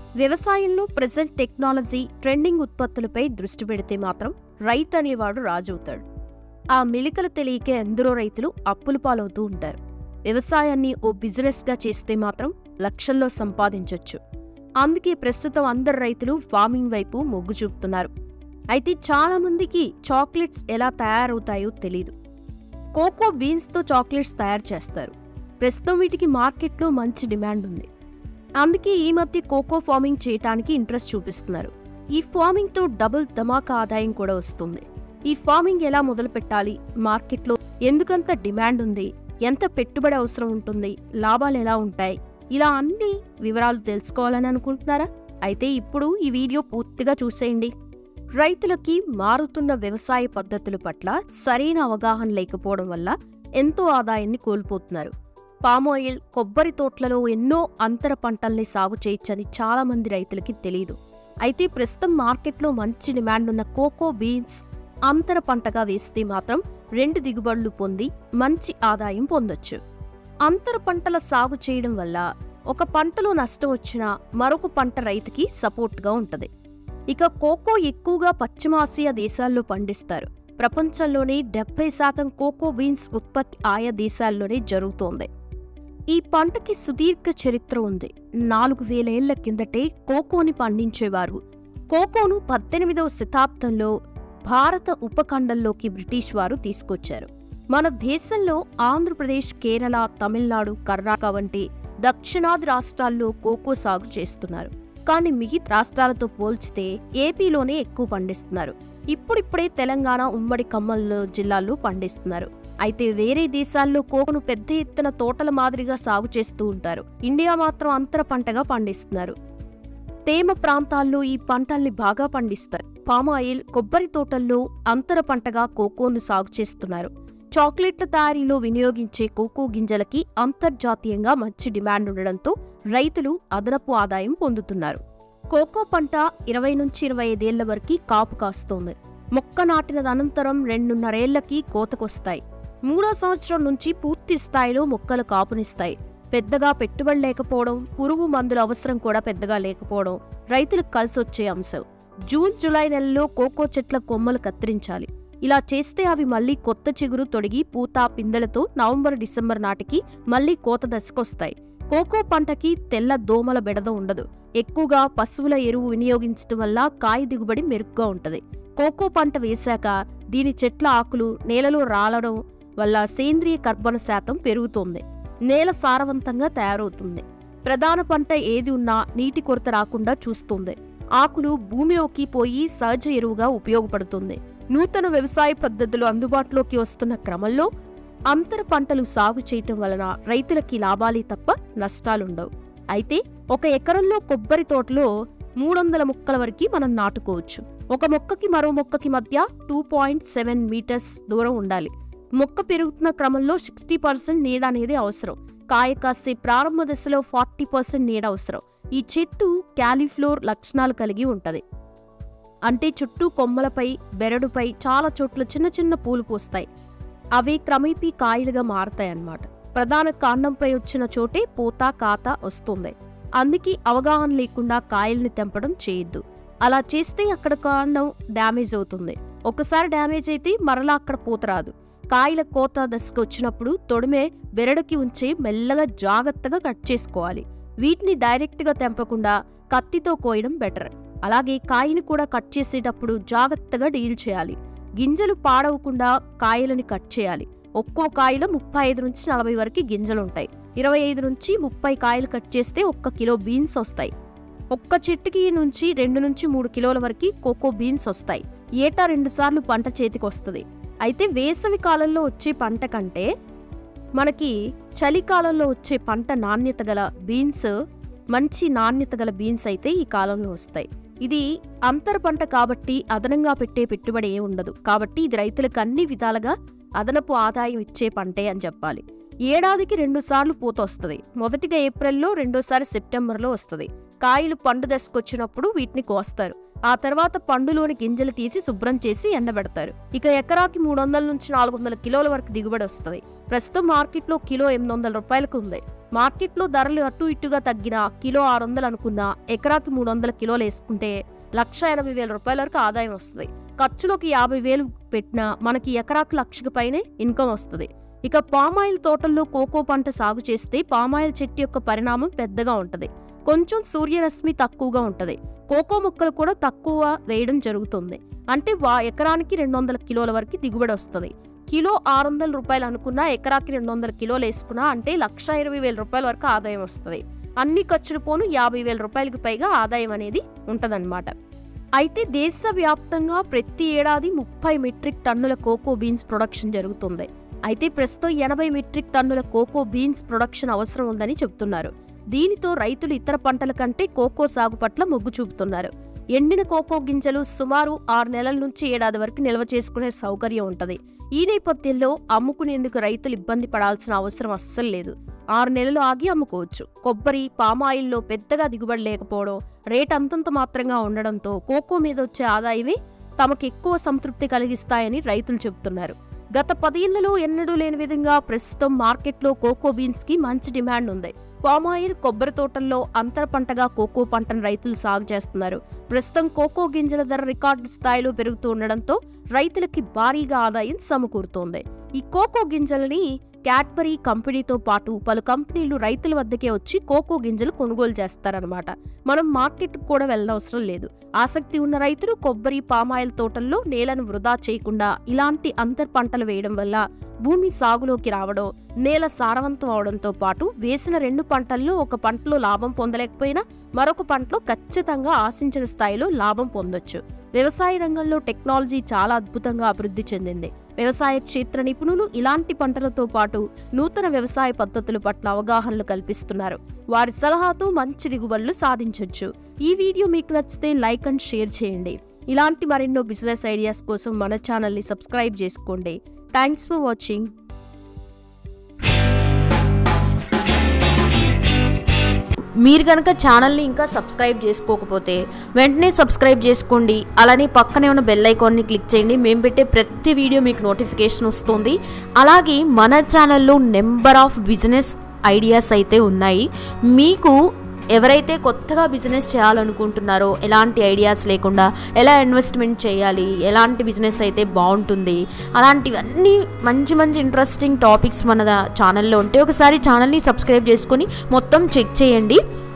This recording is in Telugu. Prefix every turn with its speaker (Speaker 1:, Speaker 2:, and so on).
Speaker 1: వ్యవసాయంలో ప్రెజెంట్ టెక్నాలజీ, ట్రెండింగ్ ఉత్పత్తులపై దృష్టి పెడితే మాత్రం రైతు అనేవాడు రాజవుతాడు. ఆ మెలికలు తెలియకే ఎందరో రైతులు అప్పుల పాలవుతూ ఉంటారు. వ్యవసాయాన్ని ఓ బిజినెస్గా చేస్తే మాత్రం లక్షల్లో సంపాదించొచ్చు. అందుకే ప్రస్తుతం అందరు రైతులు ఫార్మింగ్ వైపు మొగ్గు చూపుతున్నారు. అయితే చాలామందికి చాక్లెట్స్ ఎలా తయారవుతాయో తెలీదు. కోకో బీన్స్తో చాక్లెట్స్ తయారు చేస్తారు. ప్రస్తుతం వీటికి మార్కెట్లో మంచి డిమాండ్ ఉంది. అందుకే ఈ మధ్య కోకో ఫార్మింగ్ చేయటానికి ఇంట్రెస్ట్ చూపిస్తున్నారు. ఈ ఫార్మింగ్తో డబుల్ ధమాకా ఆదాయం కూడా వస్తుంది. ఈ ఫార్మింగ్ ఎలా మొదలు పెట్టాలి, మార్కెట్లో ఎందుకంత డిమాండ్ ఉంది, ఎంత పెట్టుబడి అవసరం ఉంటుంది, లాభాలు ఎలా ఉంటాయి, ఇలా అన్ని వివరాలు తెలుసుకోవాలని అనుకుంటున్నారా? అయితే ఇప్పుడు ఈ వీడియో పూర్తిగా చూసేయండి. రైతులకి మారుతున్న వ్యవసాయ పద్ధతుల పట్ల సరైన అవగాహన లేకపోవడం వల్ల ఎంతో ఆదాయాన్ని కోల్పోతున్నారు. పామాయిల్, కొబ్బరి తోటలలో ఎన్నో అంతర పంటల్ని సాగు చేయొచ్చని చాలా మంది రైతులకి తెలియదు. అయితే ప్రస్తుతం మార్కెట్లో మంచి డిమాండ్ ఉన్న కోకో బీన్స్ అంతర పంటగా వేస్తే మాత్రం 2 దిగుబడులు పొంది మంచి ఆదాయం పొందొచ్చు. అంతర పంటల సాగు చేయడం వల్ల ఒక పంటలో నష్టం వచ్చినా మరొక పంట రైతుకి సపోర్ట్గా ఉంటుంది. ఇక కోకో ఎక్కువగా పశ్చిమాసియా దేశాల్లో పండిస్తారు. ప్రపంచంలోనే 70% కోకో బీన్స్ ఉత్పత్తి ఆయా దేశాల్లోనే జరుగుతోంది. ఈ పంటకి సుదీర్ఘ చరిత్ర ఉంది. 4000 ఏళ్ల కిందటే కోకోని పండించేవారు. కోకోను 18వ శతాబ్దంలో భారత ఉపఖండంలోకి బ్రిటిష్ వారు తీసుకొచ్చారు. మన దేశంలో ఆంధ్రప్రదేశ్, కేరళ, తమిళనాడు, కర్ణాటక వంటి దక్షిణాది రాష్ట్రాల్లో కోకో సాగు చేస్తున్నారు. కానీ మిగతా రాష్ట్రాలతో పోల్చితే ఏపీలోనే ఎక్కువ పండిస్తున్నారు. ఇప్పుడిప్పుడే తెలంగాణ, ఉమ్మడి ఖమ్మం జిల్లాల్లో పండిస్తున్నారు. అయితే వేరే దేశాల్లో కోకోను పెద్ద ఎత్తున తోటల మాదిరిగా సాగు చేస్తూ ఉంటారు. ఇండియా మాత్రం అంతర పంటగా పండిస్తున్నారు. తేమ ప్రాంతాల్లో ఈ పంటల్ని బాగా పండిస్తారు. పామాయిల్, కొబ్బరి తోటల్లో అంతర పంటగా కోకోను సాగు చేస్తున్నారు. చాక్లెట్ల తయారీలో వినియోగించే కోకో గింజలకి అంతర్జాతీయంగా మంచి డిమాండ్ ఉండడంతో రైతులు అదనపు ఆదాయం పొందుతున్నారు. కోకో పంట 20 నుంచి 25 ఏళ్ల వరకు కాపు కాస్తోంది. మొక్క నాటిన అనంతరం 2.5 ఏళ్లకి కోతకొస్తాయి. 3వ సంవత్సరం నుంచి పూర్తి స్థాయిలో మొక్కలు కాపునిస్తాయి. పెద్దగా పెట్టుబడి లేకపోవడం, పురుగు మందుల అవసరం కూడా పెద్దగా లేకపోవడం రైతులకు కలిసొచ్చే అంశం. జూన్, జూలై నెలలో కోకో చెట్ల కొమ్మలు కత్తిరించాలి. ఇలా చేస్తే అవి మళ్లీ కొత్త చిగురు తొడిగి పూత, పిందెలతో నవంబర్, డిసెంబర్ నాటికి మళ్లీ కోత దశకొస్తాయి. కోకో పంటకి తెల్ల దోమల బెడద ఉండదు. ఎక్కువగా పశువుల ఎరువు వినియోగించడం వల్ల కాయ దిగుబడి మెరుగ్గా ఉంటది. కోకో పంట వేశాక దీని చెట్ల ఆకులు నేలలో రాలడం వల్ల సేంద్రియ కర్బన శాతం పెరుగుతుంది. నేల సారవంతంగా తయారవుతుంది. ప్రధాన పంట ఏది ఉన్నా నీటి కొరత రాకుండా చూస్తుంది. ఆకులు భూమిలోకి పోయి సహజ ఎరువుగా ఉపయోగపడుతుంది. నూతన వ్యవసాయ పద్ధతులు అందుబాటులోకి వస్తున్న క్రమంలో అంతర పంటలు సాగు చేయటం వలన రైతులకి లాభాలే తప్ప నష్టాలుండవు. అయితే 1 ఎకరంలో కొబ్బరి తోటలో 300 మొక్కల వరకు మనం నాటుకోవచ్చు. ఒక మొక్కకి మరో మొక్కకి మధ్య 2.7 మీటర్స్ దూరం ఉండాలి. మొక్క పెరుగుతున్న క్రమంలో 60% నీడ అనేది అవసరం. కాయ కాసే ప్రారంభ దశలో 40% నీడ అవసరం. ఈ చెట్టు క్యాలీఫ్లవర్ లక్షణాలు కలిగి ఉంటది. అంటే చుట్టూ కొమ్మలపై, బెరడుపై చాలా చోట్ల చిన్న చిన్న పూలు పూస్తాయి. అవి క్రమేపీ కాయలుగా మారతాయన్నమాట. ప్రధాన కాండంపై వచ్చిన చోటే పూత, కాత వస్తుంది. అందుకే అవగాహన లేకుండా కాయల్ని తెంపడం చేయొద్దు. అలా చేస్తే అక్కడ కాండం డ్యామేజ్ అవుతుంది. ఒకసారి డ్యామేజ్ అయితే మరలా అక్కడ పూత రాదు. కాయల కోత దశకు వచ్చినప్పుడు తొడిమే బెరడుకి ఉంచి మెల్లగా జాగ్రత్తగా కట్ చేసుకోవాలి. వీటిని డైరెక్ట్గా తెంపకుండా కత్తితో కోయడం బెటర్. అలాగే కాయని కూడా కట్ చేసేటప్పుడు జాగ్రత్తగా డీల్ చేయాలి. గింజలు పాడవకుండా కాయలని కట్ చేయాలి. ఒక్కో కాయలో 35 నుంచి 40 వరకు గింజలుంటాయి. 25 నుంచి 30 కాయలు కట్ చేస్తే 1 కిలో బీన్స్ వస్తాయి. ఒక్క చెట్టుకి నుంచి 2 నుంచి 3 కిలోల వరకు కోకో బీన్స్ వస్తాయి. ఏటా 2 సార్లు పంట చేతికి వస్తుంది. అయితే వేసవి కాలంలో వచ్చే పంట కంటే మనకి చలికాలంలో వచ్చే పంట నాణ్యత గల బీన్స్, మంచి నాణ్యత గల బీన్స్ అయితే ఈ కాలంలో వస్తాయి. ఇది అంతర పంట కాబట్టి అదనంగా పెట్టే పెట్టుబడి ఏ ఉండదు. కాబట్టి ఇది రైతులకు అన్ని విధాలుగా అదనపు ఆదాయం ఇచ్చే పంటే అని చెప్పాలి. ఏడాదికి 2 సార్లు పూత వస్తుంది. మొదటిగా ఏప్రిల్లో, రెండోసారి సెప్టెంబర్లో వస్తుంది. కాయలు పండు దశకొచ్చినప్పుడు వీటిని కోస్తారు. ఆ తర్వాత పండులోని గింజలు తీసి శుభ్రం చేసి ఎండబెడతారు. ఇక ఎకరాకి 300 నుంచి 400 కిలోల వరకు దిగుబడి వస్తుంది. ప్రస్తుతం మార్కెట్లో కిలో 800 రూపాయలకు ఉంది. మార్కెట్లో ధరలు అటు ఇటుగా తగ్గిన కిలో 600 అనుకున్నా ఎకరాకి 300 కిలోలు వేసుకుంటే 1,80,000 రూపాయల వరకు ఆదాయం వస్తుంది. ఖర్చులోకి 50,000 పెట్టినా మనకి ఎకరాకు 1,00,000 పైనే ఇన్కమ్ వస్తుంది. ఇక పామాయిల్ తోటల్లో కోకో పంట సాగు చేస్తే పామాయిల్ చెట్టు యొక్క పరిణామం పెద్దగా ఉంటుంది. కొంచెం సూర్యరశ్మి తక్కువగా ఉంటుంది. కోకో ముక్కలు కూడా తక్కువ వేయడం జరుగుతుంది. అంటే ఎకరానికి 200 కిలోల వరకు దిగుబడి వస్తుంది. కిలో 600 రూపాయలు అనుకున్నా ఎకరాకి 200 కిలోలు వేసుకున్నా అంటే 1,20,000 రూపాయల వరకు ఆదాయం వస్తుంది. అన్ని ఖర్చులు పోను 50,000 రూపాయలకి పైగా ఆదాయం అనేది ఉంటదన్నమాట. అయితే దేశవ్యాప్తంగా ప్రతి ఏడాది 30 మెట్రిక్ టన్నుల కోకో బీన్స్ ప్రొడక్షన్ జరుగుతుంది. అయితే ప్రస్తుతం 80 మెట్రిక్ టన్నుల కోకో బీన్స్ ప్రొడక్షన్ అవసరం ఉందని చెబుతున్నారు. దీనితో రైతులు ఇతర పంటల కంటే కోకో సాగు పట్ల మొగ్గు చూపుతున్నారు. ఎండిన కోకో గింజలు సుమారు 6 నెలల నుంచి ఏడాది వరకు నిల్వ చేసుకునే సౌకర్యం ఉంటుంది. ఈ నేపథ్యంలో అమ్ముకునేందుకు రైతులు ఇబ్బంది పడాల్సిన అవసరం అస్సలు లేదు. 6 నెలలు ఆగి అమ్ముకోవచ్చు. కొబ్బరి, పామాయిల్లో పెద్దగా దిగుబడి లేకపోవడం, రేట్ అంతంత మాత్రంగా ఉండడంతో కోకో మీద వచ్చే ఆదాయమే తమకు ఎక్కువ సంతృప్తి కలిగిస్తాయని రైతులు చెబుతున్నారు. గత 10 ఏళ్లలో ఎన్నడూ లేని విధంగా ప్రస్తుతం మార్కెట్లో కోకో బీన్స్ కి మంచి డిమాండ్ ఉంది. పామాయిల్, కొబ్బరి తోటల్లో అంతర పంటగా కోకో పంటను రైతులు సాగు చేస్తున్నారు. ప్రస్తుతం కోకో గింజల ధర రికార్డు స్థాయిలో పెరుగుతూ ఉండడంతో రైతులకి భారీగా ఆదాయం సమకూరుతోంది. ఈ కోకో గింజలని క్యాడ్బరీ కంపెనీతో పాటు పలు కంపెనీలు రైతుల వద్దకే వచ్చి కోకో గింజలు కొనుగోలు చేస్తారన్నమాట. మనం మార్కెట్కు కూడా వెళ్ళనవసరం లేదు. ఆసక్తి ఉన్న రైతులు కొబ్బరి, పామాయిల్ తోటల్లో నేలను వృధా చేయకుండా ఇలాంటి అంతర్ పంటలు వేయడం వల్ల భూమి సాగులోకి రావడం, నేల సారవంతం అవడంతో పాటు వేసిన 2 పంటల్లో ఒక పంటలో లాభం పొందలేకపోయినా మరొక పంటలో ఖచ్చితంగా ఆశించిన స్థాయిలో లాభం పొందొచ్చు. వ్యవసాయ రంగంలో టెక్నాలజీ చాలా అద్భుతంగా అభివృద్ధి చెందింది. వ్యవసాయ క్షేత్ర నిపుణులు ఇలాంటి పంటలతో పాటు నూతన వ్యవసాయ పద్ధతుల పట్ల అవగాహనలు కల్పిస్తున్నారు. వారి సలహాతో మంచి దిగుబడులు సాధించొచ్చు. ఈ వీడియో మీకు నచ్చితే లైక్ అండ్ షేర్ చేయండి. ఇలాంటి మరెన్నో బిజినెస్ ఐడియాస్ కోసం మన ఛానల్ని సబ్స్క్రైబ్ చేసుకోండి. Thanks for watching. మీరు కనుక ఛానల్ని ఇంకా సబ్స్క్రైబ్ చేసుకోకపోతే వెంటనే సబ్స్క్రైబ్ చేసుకోండి. అలానే పక్కనే ఉన్న బెల్ ఐకాన్ని క్లిక్ చేయండి. మేము పెట్టే ప్రతి వీడియో మీకు నోటిఫికేషన్ వస్తుంది. అలాగే మన ఛానల్లో నెంబర్ ఆఫ్ బిజినెస్ ఐడియాస్ అయితే ఉన్నాయి. మీకు ఎవరైతే కొత్తగా బిజినెస్ చేయాలనుకుంటున్నారో, ఎలాంటి ఐడియాస్ లేకుండా ఎలా ఇన్వెస్ట్మెంట్ చేయాలి, ఎలాంటి బిజినెస్ అయితే బాగుంటుంది, అలాంటివన్నీ మంచి మంచి ఇంట్రెస్టింగ్ టాపిక్స్ మన ఛానల్లో ఉంటే ఒకసారి ఛానల్ని సబ్స్క్రైబ్ చేసుకొని మొత్తం చెక్ చేయండి.